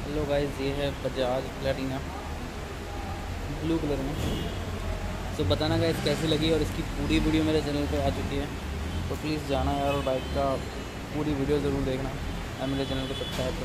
Hello guys, ये है Bajaj Platina blue colour में। तो बताना गाइस कैसी लगी, और इसकी पूरी वीडियो मेरे चैनल पे आ चुकी है, तो प्लीज़ जाना यार और बाइक का पूरी वीडियो ज़रूर देखना। और मेरे चैनल को सब्सक्राइब